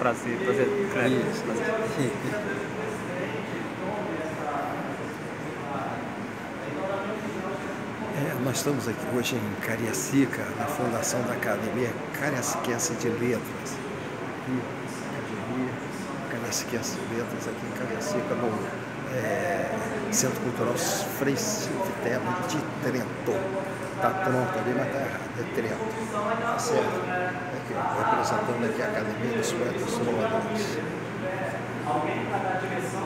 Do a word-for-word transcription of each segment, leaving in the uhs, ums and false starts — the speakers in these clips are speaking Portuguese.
prazer, prazer, prazer. Isso. prazer. É, nós estamos aqui hoje em Cariacica, na fundação da Academia Cariaciquense de Letras. Academia Cariaciquense de Letras aqui em Cariacica, no é, Centro Cultural Frei Silvitello de Trento. Está pronto ali, mas está errado, é Trento. Tá certo? Aqui, representando aqui a Academia dos Poetas Trovadores. Alguém para dar direção?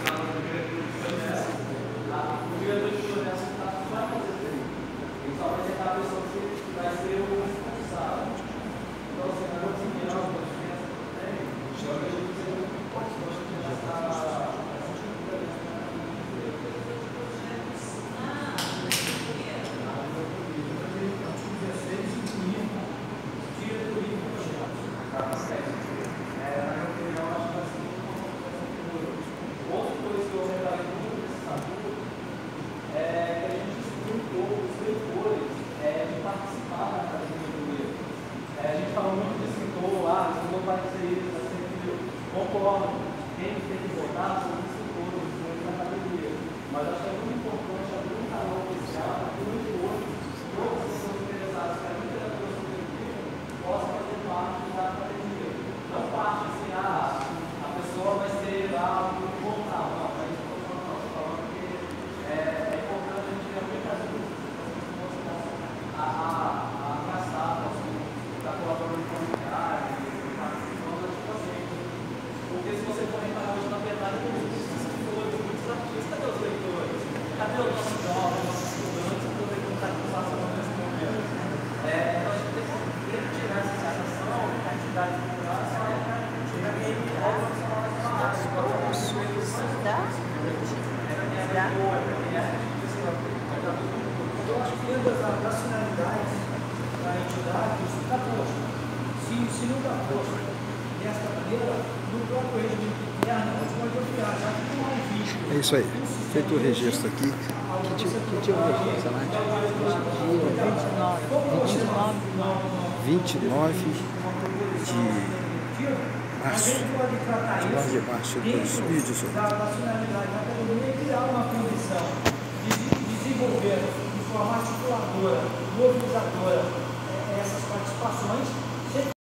O diretor de projeto está fazendo. Só vai ser a pessoa que vai ser o responsável. Então, assim, eu vou desempenhar uma coisa que tem, só que a gente pode já está. Concordo, quem tem que votar são os escritores, os da academia. Mas acho que é muito importante abrir um canal oficial para que o outro, todas as pessoas interessadas que a literatura subjetiva possam fazer parte da academia. Não parte assim, ah, a pessoa vai ser lá um portal, não, para isso eu estou falando, falando que é, é importante a gente ter muitas dúvidas, para as pessoas possam abraçar, possam estar colaborando com a comunidade. Porque se você for reparar hoje na verdade, tem muitos escritores, muitos artistas, cadê os leitores? Cadê os nossos jovens, nossos estudantes, que também não estão passando nesse momento? É, então a gente tem que tirar essa sensação de que a atividade cultural só é para tirar quem é todas as nacionalidades da entidade, isso está posto. Se, se não está posto desta maneira, no próprio regime interno, a gente pode obviar, já que não há um vídeo. É isso aí. Feito o registro aqui. Que dia, que dia é hoje, Nath? vinte e nove de março. vinte e nove de março de dois mil e dezoito. Da nacionalidade da academia criar uma condição de desenvolver de forma articuladora, mobilizadora, essas participações.